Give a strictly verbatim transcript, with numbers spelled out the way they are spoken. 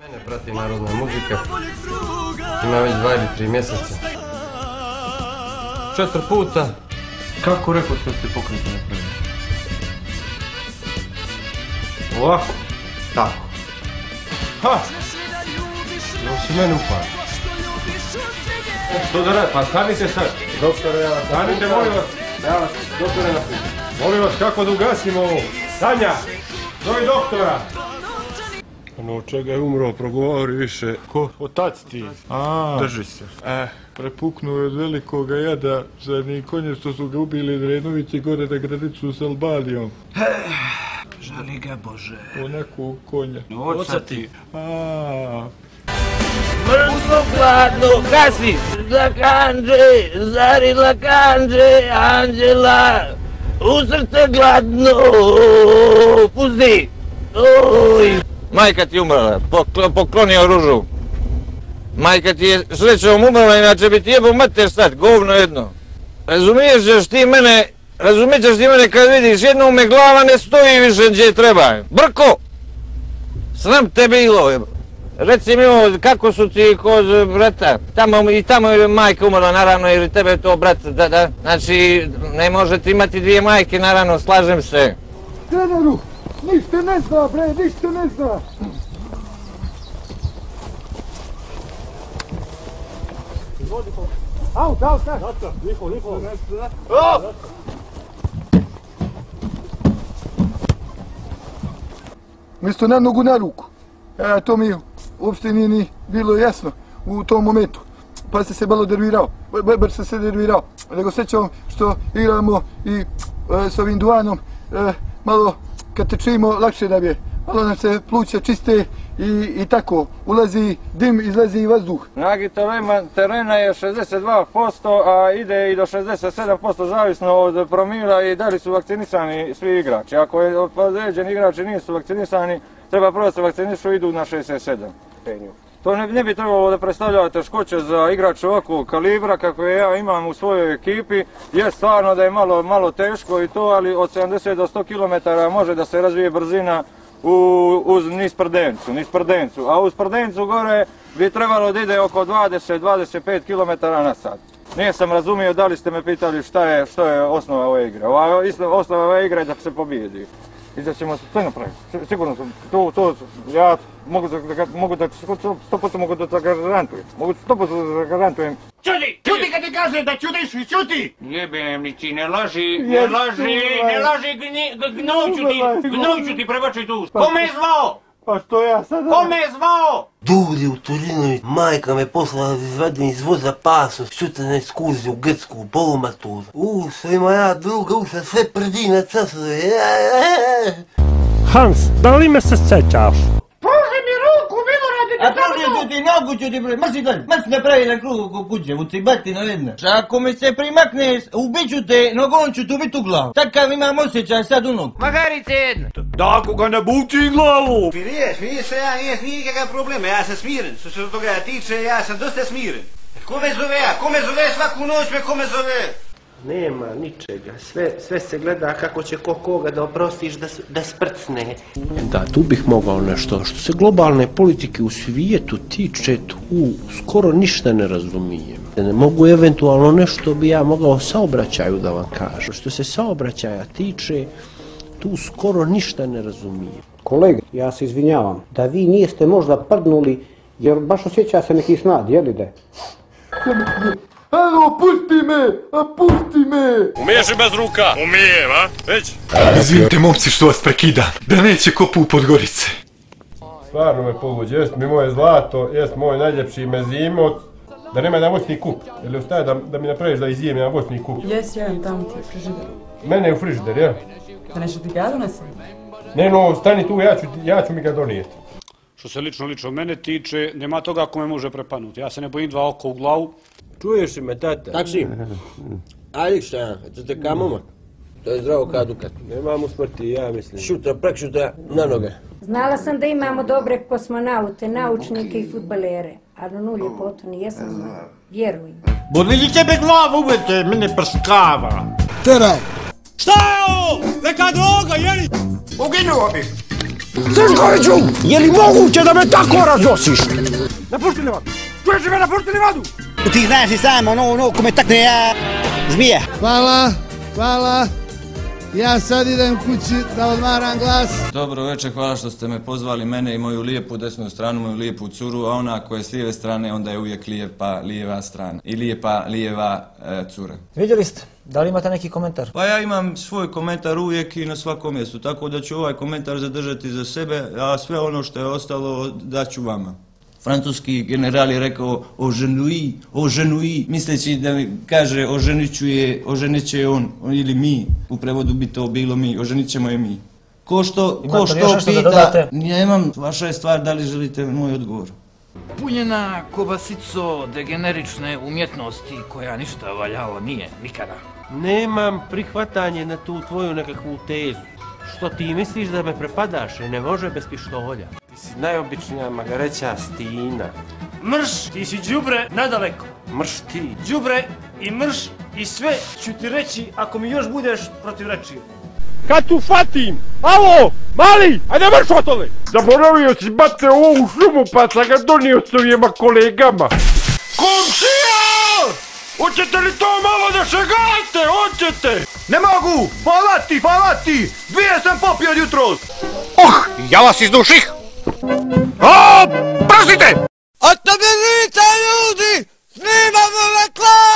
Mene prati narodna muzika, ima već dva ili tri mjeseca. Četiri puta. Kako rekao što ste pokriti napravili? Ovako? Tako. Ha! Evo si meni upali. Što da radi? Pa stanite sad. Doktore, ja vas... Stanite, molim vas. Ja vas, doktore, napitam. Molim vas, kako da ugasimo ovo? Sanja! Zovi doktora! Ono od čega je umro, progovori više. Ko? Otac ti. A, drži se. Eh, prepuknuo je od velikoga jada zadnji konje što su ga ubili Drenovići gore na granicu s Albanijom. Žali ga Bože. Onako konja. Oca ti. A. Mrzlo hladno, gasi! Lakanđe, zari lakanđe, Anđela! U srce gladno, pusti! Oj! Majka ti umrla, poklonio ružu. Majka ti je srećom umrla, inače bi ti jebao mater sad, govno jedno. Razumiješ ćeš ti mene, razumiješ ćeš ti mene kad vidiš jednom me glava ne stoji više gdje treba. Brko! Sram te bilo jebo. Reci mi ovo, kako su ti kod brata? Tamo i tamo je majka umrla naravno jer tebe je to brat, da, da. Znači ne možete imati dvije majke naravno, slažem se. Treneru, ništa ne zna bre, ništa ne zna. Aut, aut, aut. Liho, liho. Mjesto na nogu na ruku. E, to mi uopšte nije ni bilo jasno u tom momentu. Pa sam se malo dervirao, bar sam se dervirao. Nego sjećam što igramo i e, s ovim duanom, e, malo kad tečimo lakše da je. Malo nam se pluća čiste i, i tako, ulazi dim, izlazi i vazduh. Nagita terena je šezdeset dva posto, a ide i do šezdeset sedam posto zavisno od promila i da li su vakcinisani svi igrači. Ako je određeni igrači nisu vakcinisani, treba prvo se vakcinišu i idu na šezdeset sedam. To ne, ne bi trebalo da predstavlja teškoće za igrače ovakvog kalibra kako je ja imam u svojoj ekipi. Je stvarno da je malo, malo teško i to, ali od sedamdeset do sto kilometara može da se razvije brzina U, uz niz prdencu, niz prdencu, a uz prdencu gore bi trebalo da ide oko dvadeset do dvadeset pet kilometara na sat. Nisam razumio da li ste me pitali šta je, što je osnova ove igre. Ova, osnova ove igre je da se pobijedi. I da ćemo sve napraviti, sigurno sam, to, to, ja mogu da, mogu da, sto posto mogu da garantujem, mogu sto posto da garantujem. Čuti, čuti kad ti kaže da čutiš i čuti! Jebem li ti, ne laži, ne laži, ne laži, gnovću ti, gnovću ti prebači tu. Kome je zvao? Pa što ja sada? Kome je zvao? Dulje u Torinovi, majka me poslala da izvedem iz voza pasu, sutra na ekskurziju u Grčku, polumaturu. U, sve ima ja druga uša, sve predina casove. Hans, da li me se sjećaš? Pruži mi ruku, Milorade, A pruži ti nogu ću ti bre, mrsi dalje, mrsi napravi na krugu oko kuće, u cibatina jedna. Ako mi se primakneš, ubiću te, nogom ću tu bit u glavu. Takav imam osjećaj sad u nogu. Magarice jedna. Da, ako ga ne buči glavu! Vidiješ, vidiš se, ja nije nikakav problem, ja sam smiren, što se od toga tiče, ja sam dosta smiren. Ko me zove ja, ko me zove svaku noć me, ko me zove? Nema ničega, sve, sve se gleda kako će ko koga da oprostiš da, da sprcne. Da, tu bih mogao nešto, što se globalne politike u svijetu tiče, tu skoro ništa ne razumijem. Ne mogu eventualno nešto bi ja mogao saobraćaju da vam kažem. Što se saobraćaja tiče, tu skoro ništa ne razumijem. Kolega, ja se izvinjavam, da vi niste možda prdnuli, jer baš osjeća se neki smad, jeli da? Alo, pusti me, a pusti me! Umiješ i bez ruka? Umijem, a? Već? Izvinite momci što vas prekidam, da neće kopu u Podgorice. Stvarno me povuđe, jest mi moje zlato, jest moj najljepši mezimot. Da nema jedan voćni kup, ili ostaje da, da mi napraviš da izijem jedan voćni kup. Jes, ja imam tamo ti u frižideru. Mene je u frižider, jel? Da nešto ti ga donesem? Ne no, stani tu, ja ću, ja ću mi ga donijeti. Što se lično lično mene tiče, nema toga ko me može prepanuti. Ja se ne bojim dva oko u glavu. Čuješ li me, tata? Taksi. Ajde šta ja, to te ka momak. To je zdravo ka dukat. Nemam u smrti, ja mislim. Šutra, prek šutra, na noge. Znala sam da imamo dobre kosmonaute, naučnike i fudbalere. Ali onu ljepotu nijesam znala. Vjeruj. Budi li tebe glava uvete, mene prskava. Teraj! Šta je ovo? Neka droga, jeli? Uginuo bi. Srškoviću, je li moguće da me tako raznosiš? Napušti livadu! Čuješ me, napušti livadu! Ti znaš i sam, ono, ono, ko me takne, ja... zmije. Hvala, hvala. Ja sad idem kući da odmaram glas. Dobro večer, hvala što ste me pozvali, mene i moju lijepu desnu stranu, moju lijepu curu, a ona koja je s lijeve strane, onda je uvijek lijepa lijeva strana. I lijepa lijeva e, cura. Vidjeli ste? Da li imate neki komentar? Pa ja imam svoj komentar uvijek i na svakom mjestu, tako da ću ovaj komentar zadržati za sebe, a sve ono što je ostalo daću vama. Francuski general je rekao oženui, oženui, misleći da mi kaže oženićuje, oženit će on, ili mi, u prevodu bi to bilo mi, oženit ćemo je mi. Ko što, ko što pita, nemam, vaša je stvar da li želite moj odgovor. Punjena kobasico degenerične umjetnosti koja ništa valjalo nije nikada. Nemam prihvatanje na tu tvoju nekakvu tezu. Što ti misliš da me prepadaš i ne može bez pištolja? Ti si najobičnija magareća stina. Mrš, ti si đubre nadaleko. Mrš ti. Đubre i mrš i sve ću ti reći ako mi još budeš protivrečio. Kad tu fatim! Alo! Mali! Ajde mrš otole! Zaboravio si bate u ovu šumu pa sam ga donio s ovijema kolegama. Komšija! Hoćete li to malo da šegate? Hoćete? Ne mogu! Hvala ti, hvala ti! Dvije sam popio od jutros! Uh, ja vas izduših! O, prazite! Otoberite ljudi! Snimamo reklamu!